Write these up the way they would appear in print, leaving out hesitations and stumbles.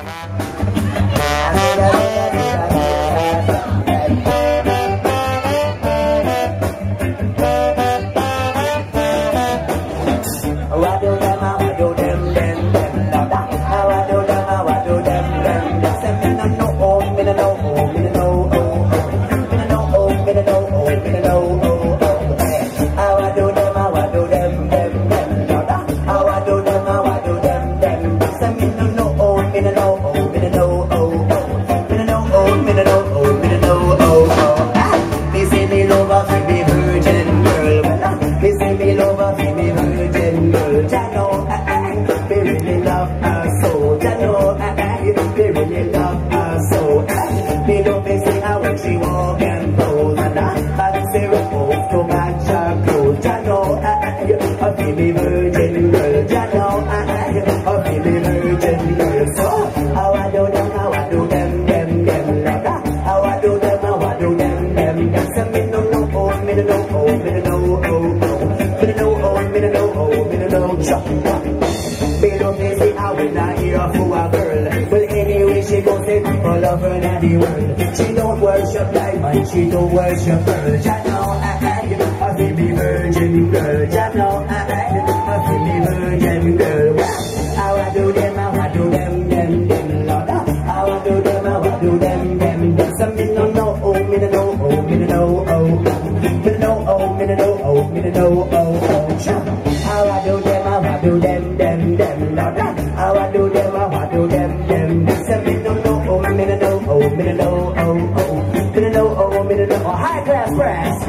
She don't worship diamond, she don't worship pearl. Jah know I feel me virgin girl. Jah know I feel me virgin girl. How I do them, Lord. How I do them. Some me no know, oh, me no know, oh, me no know, oh, me no know, oh, me no know, oh, me no know, oh. How I do them, Lord. How I do them. Some me no know, oh, me no know, oh, me no know, oh, me no know, oh, me no know, oh. High class brass.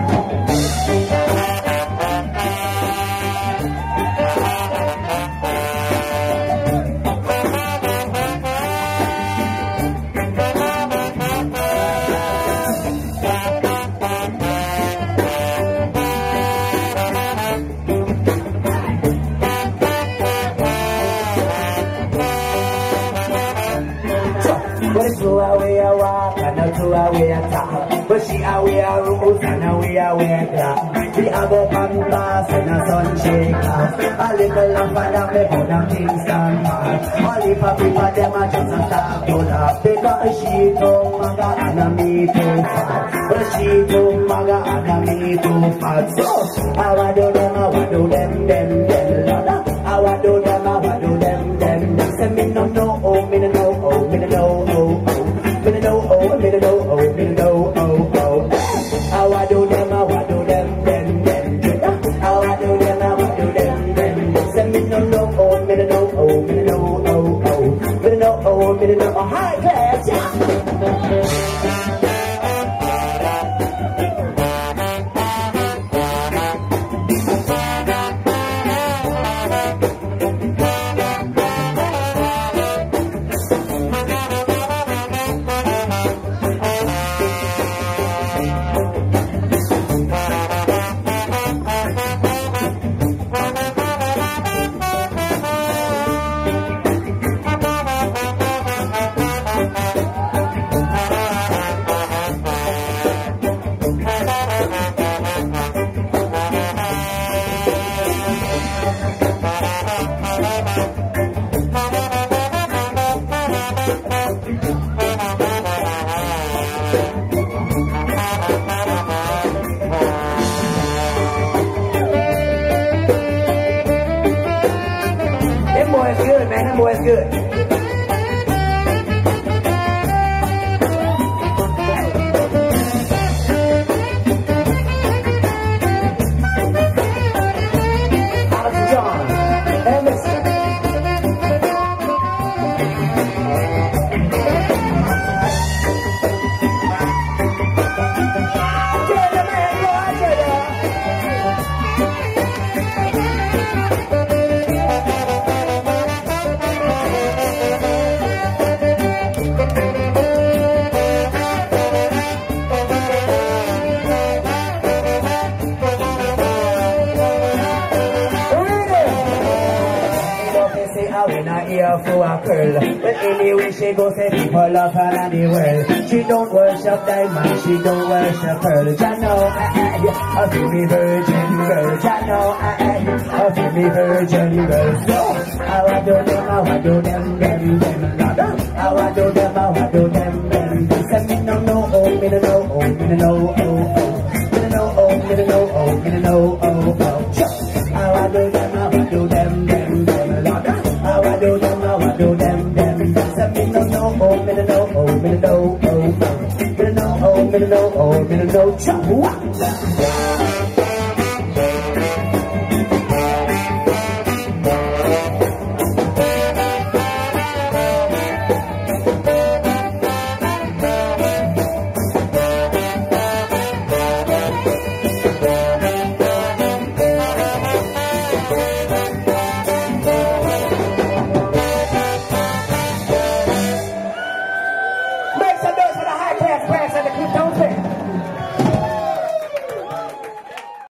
But she aware rules and aware clock. We have a pampas and a sun shaker. A little lamp and me put a Kingston Park. Only for people them a just a start to laugh. Because she too maga and a me too fat. But she too maga and a me too fat. So how I do them, Lord. How I do them. Say me no know, oh, me no know, oh, me no know, oh, oh. Me no know, oh, me no know, oh, me no know, oh, oh. How I do them, them. How I do them. Say me no know, oh, me no know, oh, me no know, oh, oh. Me no know, oh, me no know, oh. High class, yeah. That boy's good. For a girl, but anyway she goes say people love her and the world. She don't worship diamond, she don't worship pearl. Jah know I feel me virgin girl. Jah know I feel me virgin girl. So how I do them, them. me no, oh, me no, chop,